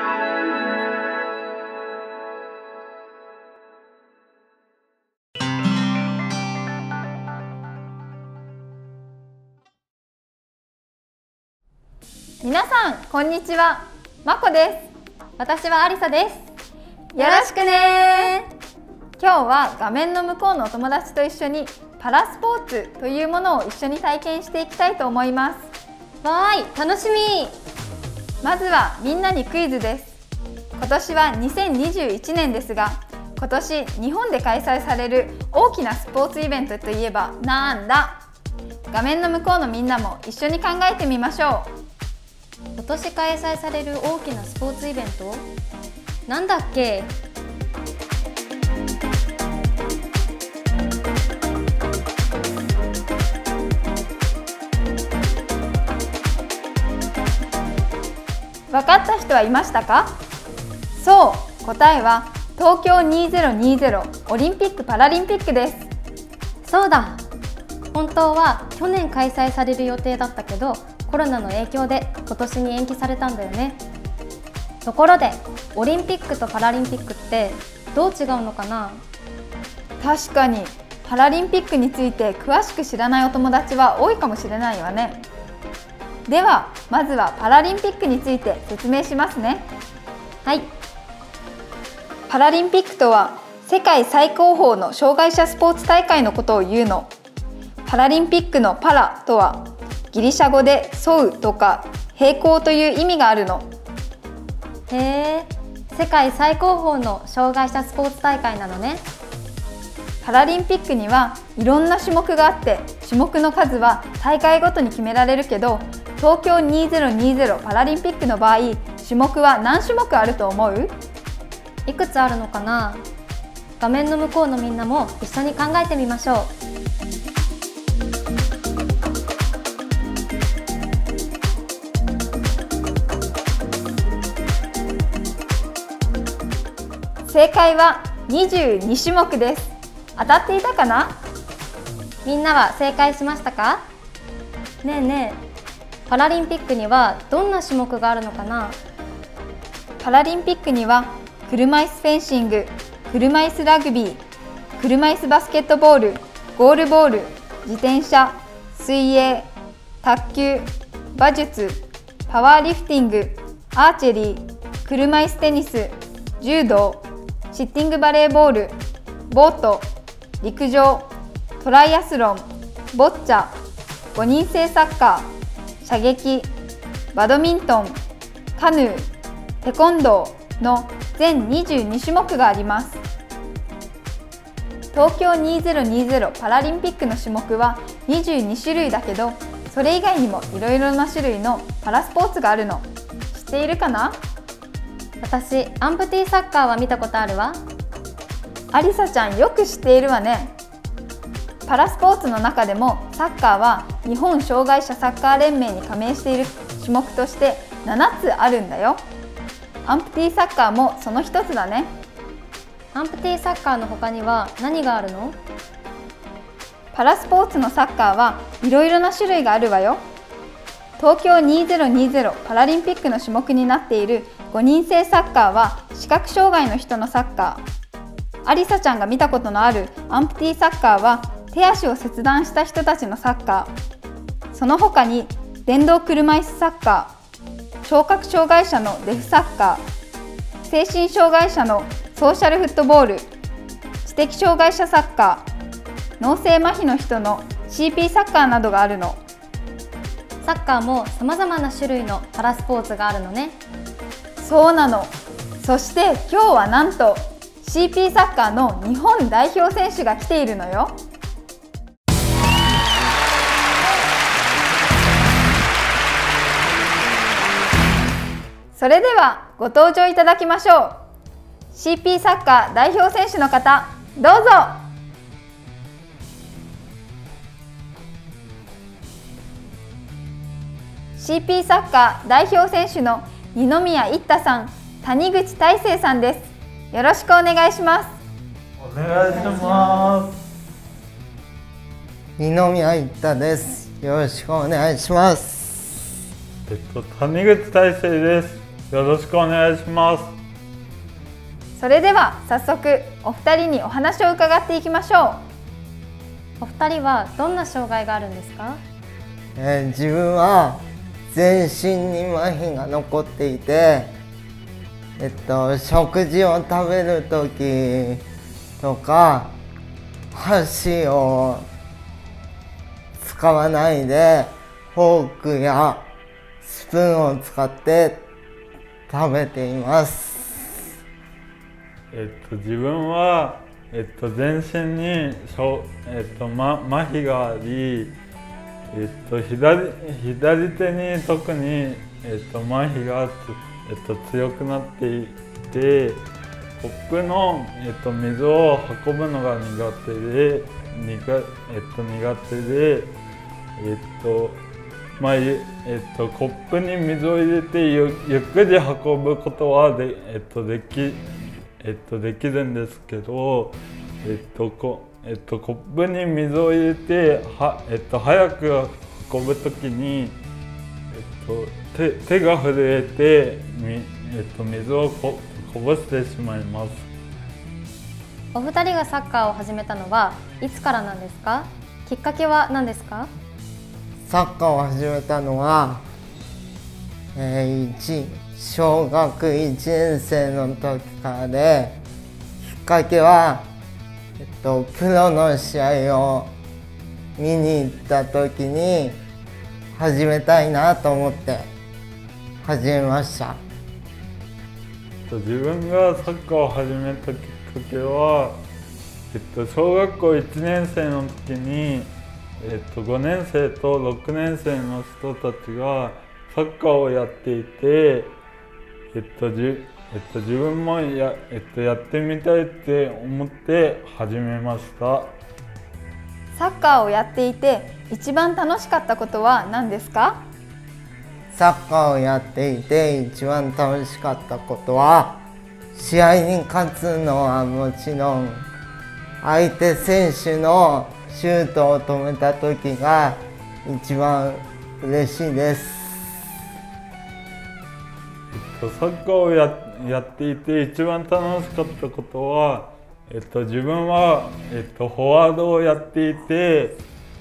皆さんこんにちは、まこです。 私はありさです。 よろしくね。今日は画面の向こうのお友達と一緒にパラスポーツというものを一緒に体験していきたいと思います。 わーい、楽しみ。 まずはみんなにクイズです。今年は2021年ですが、今年日本で開催される大きなスポーツイベントといえばなんだ？画面の向こうのみんなも一緒に考えてみましょう。 今年開催される大きなスポーツイベント、なんだっけ？ 分かった人はいましたか？そう、答えは東京2020オリンピック・パラリンピックです。 そうだ、本当は去年開催される予定だったけど、コロナの影響で今年に延期されたんだよね。ところでオリンピックとパラリンピックってどう違うのかな？ 確かにパラリンピックについて詳しく知らないお友達は多いかもしれないわね。ではまずはパラリンピックについて説明しますね。 はい。 パラリンピックとは世界最高峰の障害者スポーツ大会のことを言うの。パラリンピックのパラとはギリシャ語で沿うとか平行という意味があるの。 へえ、世界最高峰の障害者スポーツ大会なのね。 パラリンピックにはいろんな種目があって、種目の数は大会ごとに決められるけど、東京2020パラリンピックの場合、種目は何種目あると思う？ いくつあるのかな？画面の向こうのみんなも一緒に考えてみましょう。 正解は22種目です。当たっていたかな？ みんなは正解しましたか？ねえねえ、パラリンピックにはどんな種目があるのかな？ パラリンピックには車椅子フェンシング、車椅子ラグビー、車椅子バスケットボール、ゴールボール、自転車、水泳、卓球、馬術、パワーリフティング、アーチェリー、車椅子テニス、柔道、シッティングバレーボール、ボート、陸上、トライアスロン、ボッチャ、5人制サッカー、射撃、バドミントン、カヌー、テコンドーの全22種目があります。東京2020パラリンピックの種目は22種類だけど、それ以外にもいろいろな種類のパラスポーツがあるの。知っているかな？ 私、アンプティサッカーは見たことあるわ。 ありさちゃんよく知っているわね。パラスポーツの中でもサッカーは日本障害者サッカー連盟に加盟している種目として7つあるんだよ。アンプティサッカーもその一つだね。 アンプティサッカーの他には何があるの？ パラスポーツのサッカーはいろいろな種類があるわよ。東京2020パラリンピックの種目になっている5人制サッカーは視覚障害の人のサッカー。ありさちゃんが見たことのあるアンプティサッカーは手足を切断した人たちのサッカー。その他に電動車椅子サッカー、聴覚障害者のデフサッカー、精神障害者のソーシャルフットボール、知的障害者サッカー、脳性麻痺の人の CP サッカーなどがあるの。 サッカーもさまざまな種類のパラスポーツがあるのね。 そうなの。そして今日はなんと CP サッカーの日本代表選手が来ているのよ。それではご登場いただきましょう。 CP サッカー代表選手の方、どうぞ。CP サッカー代表選手の二宮一太さん、谷口大成さんです。よろしくお願いします。 お願いします。 二宮一太です。よろしくお願いします。 谷口大成です。 よろしくお願いします。 それでは早速お二人にお話を伺っていきましょう。 お二人はどんな障害があるんですか？ 自分は全身に麻痺が残っていて、食事を食べるときとか箸を使わないでフォークやスプーンを使って食べています。 自分は、全身に麻痺があり、左手に特に、麻痺が強くなっていて、コップの、水を運ぶのが苦手で、コップに水を入れてゆっくり運ぶことはできるんですけど、コップに水を入れて早く運ぶときに、手が震えて水をこぼしてしまいます。 お二人がサッカーを始めたのはいつからなんですか？きっかけは何ですか？ サッカーを始めたのは、小学1年生の時からで、きっかけは、プロの試合を見に行った時に始めたいなと思って始めました。 自分がサッカーを始めたきっかけは、小学校1年生の時に、5年生と6年生の人たちがサッカーをやっていて、自分もやってみたいって思って始めました。 サッカーをやっていて一番楽しかったことは何ですか？ サッカーをやっていて一番楽しかったことは、試合に勝つのはもちろん、相手選手のシュートを止めた時が一番嬉しいです。 サッカーをやっていて一番楽しかったことは、自分は、フォワードをやっていて、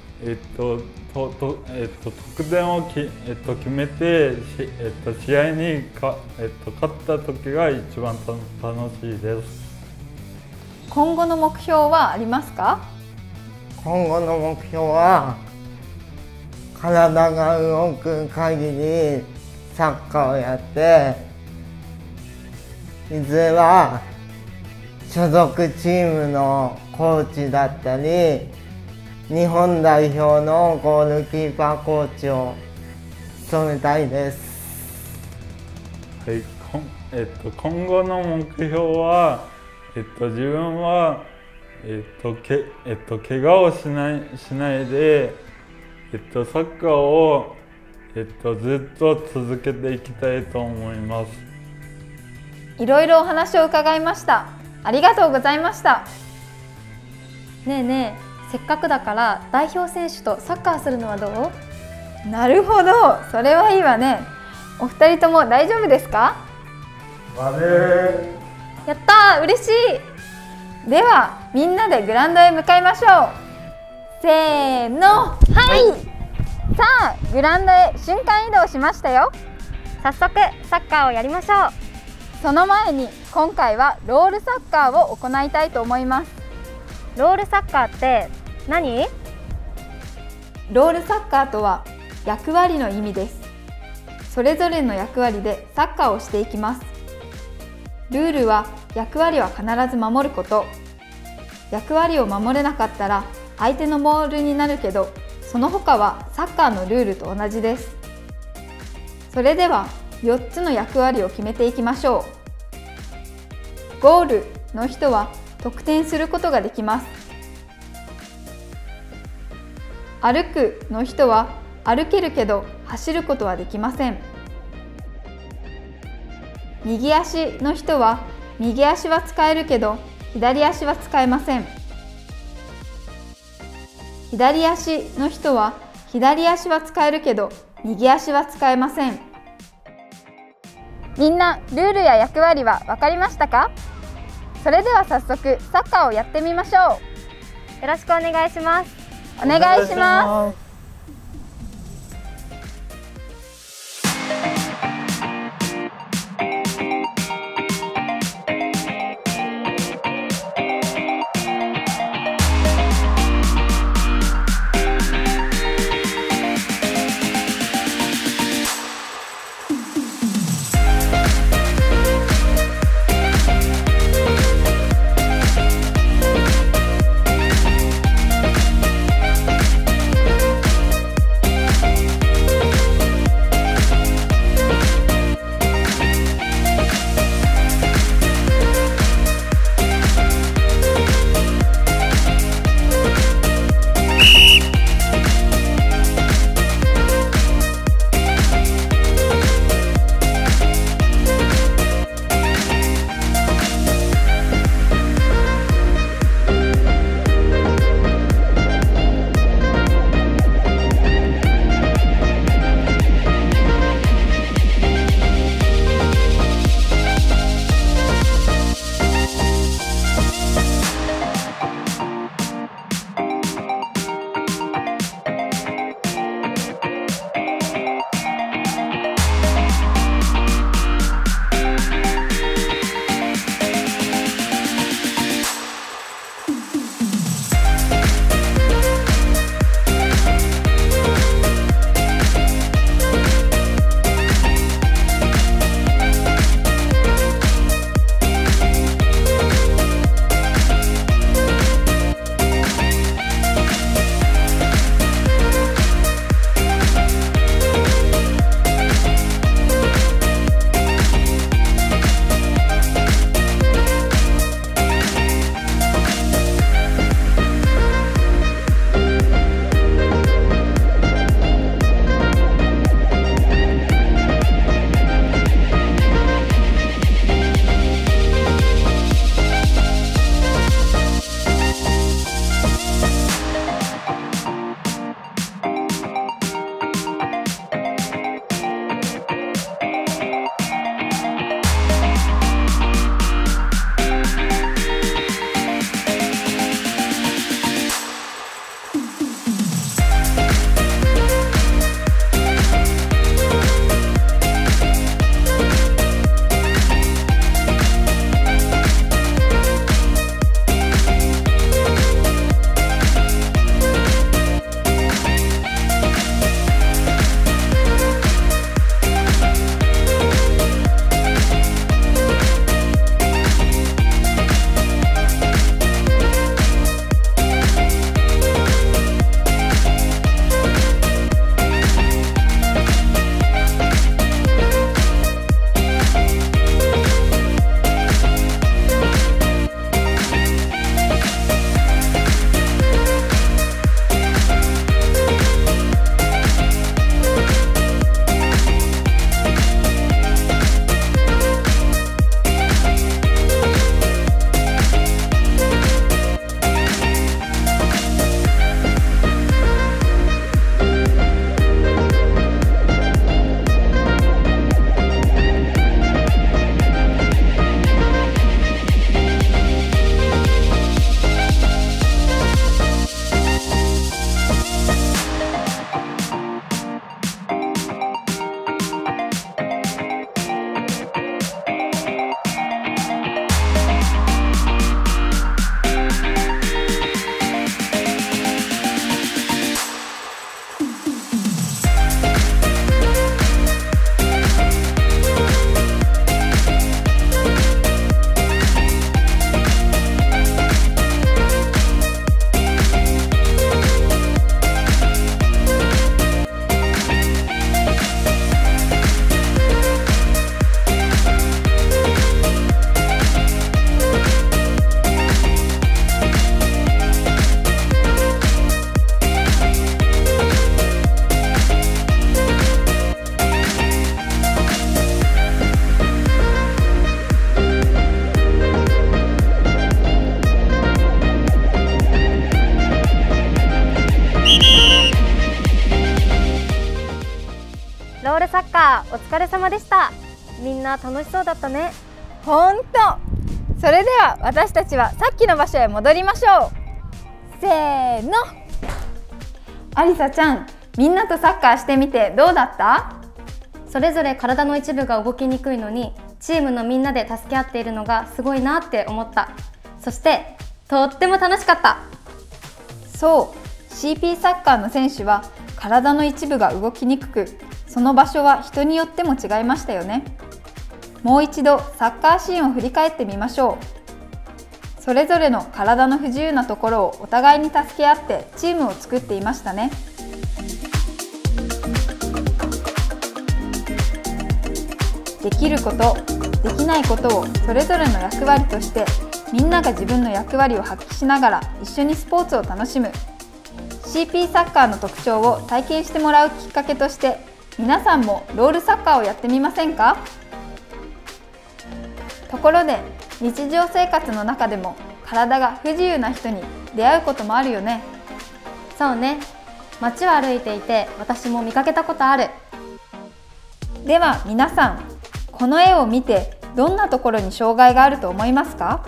得点を決めて、試合に勝った時が一番楽しいです。 今後の目標はありますか？ 今後の目標は、体が動く限りサッカーをやって、いずれは所属チームのコーチだったり、日本代表のゴールキーパーコーチを務めたいです。 はい、今後の目標は、自分は怪我をしないで、サッカーをずっと続けていきたいと思います。 いろいろお話を伺いました。ありがとうございました。 ねえねえ、せっかくだから代表選手とサッカーするのはどう？ なるほど、それはいいわね。お二人とも大丈夫ですか？やったー、嬉しい。ではみんなでグラウンドへ向かいましょう。せーの、はい。さあグラウンドへ瞬間移動しましたよ。 早速サッカーをやりましょう。 その前に今回はロールサッカーを行いたいと思います。 ロールサッカーって何？ ロールサッカーとは役割の意味です。それぞれの役割でサッカーをしていきます。ルールは役割は必ず守ること。役割を守れなかったら相手のボールになるけど、その他はサッカーのルールと同じです。それでは4つの役割を決めていきましょう。ゴールの人は得点することができます。歩くの人は歩けるけど走ることはできません。右足の人は右足は使えるけど左足は使えません。左足の人は左足は使えるけど右足は使えません。 みんなルールや役割は分かりましたか？それでは早速サッカーをやってみましょよろしくお願いします。 う。お願いします。 ロールサッカーお疲れ様でした。 みんな楽しそうだったね。 ほんと。それでは私たちはさっきの場所へ戻りましょう。せーの。ありさちゃん、みんなとサッカーしてみてどうだった？ それぞれ体の一部が動きにくいのにチームのみんなで助け合っているのがすごいなって思った。そしてとっても楽しかった。 そう、CP サッカーの選手は体の一部が動きにくく、その場所は人によっても違いましたよね。もう一度サッカーシーンを振り返ってみましょう。それぞれの体の不自由なところをお互いに助け合ってチームを作っていましたね。できること、できないことをそれぞれの役割としてみんなが自分の役割を発揮しながら一緒にスポーツを楽しむ CP サッカーの特徴を体験してもらうきっかけとして皆さんもロールサッカーをやってみませんか？ところで日常生活の中でも体が不自由な人に出会うこともあるよね。 そうね、街を歩いていて私も見かけたことある。 では皆さん、この絵を見てどんなところに障害があると思いますか？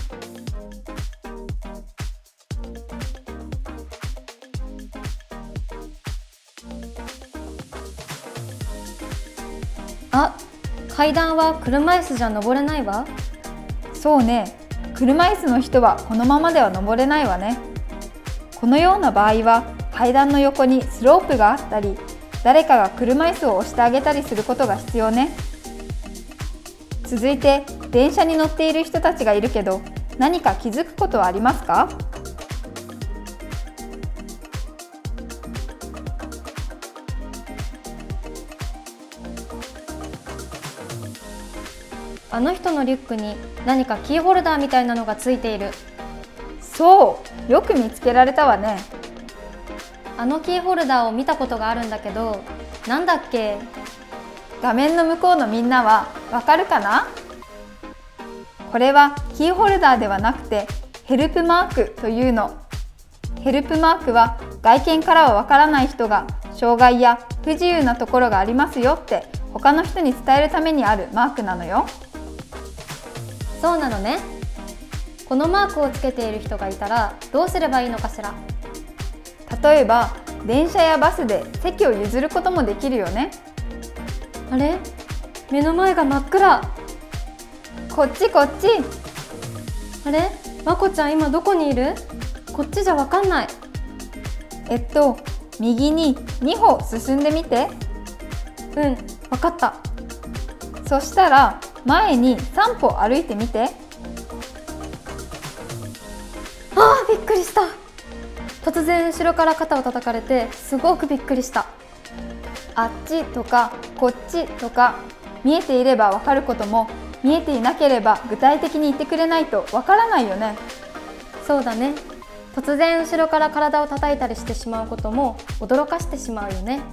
あ、階段は車椅子じゃ登れないわ。 そうね、車椅子の人はこのままでは登れないわね。このような場合は階段の横にスロープがあったり、誰かが車椅子を押してあげたりすることが必要ね。続いて電車に乗っている人たちがいるけど、何か気づくことはありますか？ あの人のリュックに何かキーホルダーみたいなのがついている。 そう、よく見つけられたわね。 あのキーホルダーを見たことがあるんだけど、なんだっけ？ 画面の向こうのみんなはわかるかな？これはキーホルダーではなくてヘルプマークというの。ヘルプマークは外見からはわからない人が障害や不自由なところがありますよって他の人に伝えるためにあるマークなのよ。 そうなのね。このマークをつけている人がいたらどうすればいいのかしら。 例えば電車やバスで席を譲ることもできるよね。 あれ？目の前が真っ暗。 こっちこっち。 あれ？まこちゃん今どこにいる？こっちじゃわかんない。 右に2歩進んでみて。 うん、わかった。 そしたら前に3歩歩いてみて。 あー、びっくりした。突然後ろから肩を叩かれてすごくびっくりした。 あっちとかこっちとか見えていればわかることも見えていなければ具体的に言ってくれないとわからないよね。 そうだね。突然後ろから体を叩いたりしてしまうことも驚かしてしまうよね。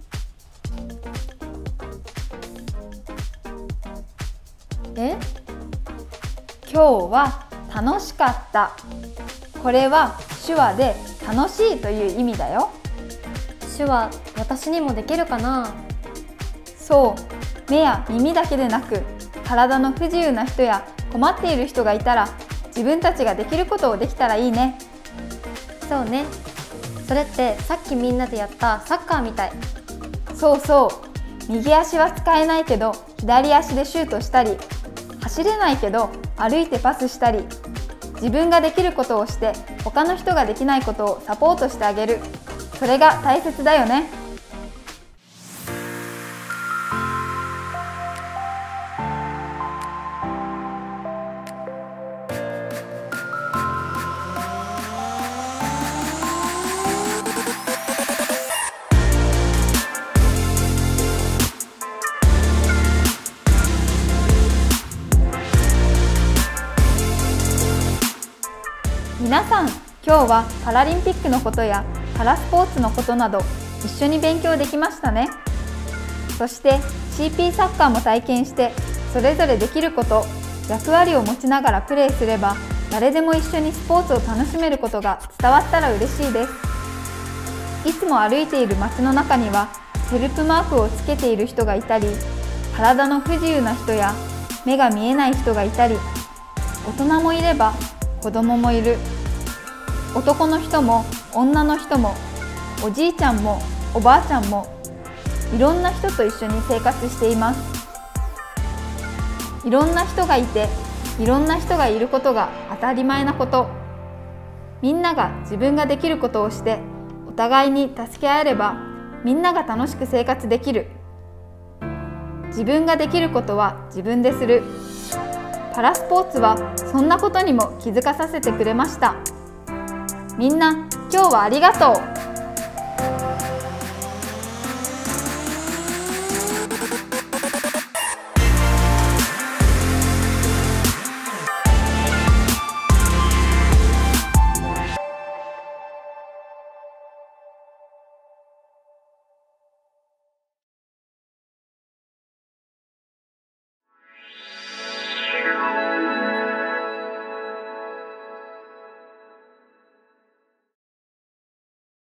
今日は楽しかった。これは手話で楽しいという意味だよ。 手話、私にもできるかな？ そう、目や耳だけでなく体の不自由な人や困っている人がいたら自分たちができることをできたらいいね。 そうね。それってさっきみんなでやったサッカーみたい。 そうそう、右足は使えないけど左足でシュートしたり、走れないけど歩いてパスしたり、自分ができることをして他の人ができないことをサポートしてあげる。それが大切だよね。皆さん、今日はパラリンピックのことやパラスポーツのことなど一緒に勉強できましたね。そして CP サッカーも体験してそれぞれできること、役割を持ちながらプレーすれば誰でも一緒にスポーツを楽しめることが伝わったら嬉しいです。いつも歩いている街の中にはヘルプマークをつけている人がいたり、 体の不自由な人や目が見えない人がいたり、大人もいれば子供もいる。男の人も女の人もおじいちゃんもおばあちゃんもいろんな人と一緒に生活しています。いろんな人がいていろんな人がいることが当たり前なこと。みんなが自分ができることをしてお互いに助け合えればみんなが楽しく生活できる。自分ができることは自分でする。パラスポーツはそんなことにも気づかさせてくれました。みんな今日はありがとう。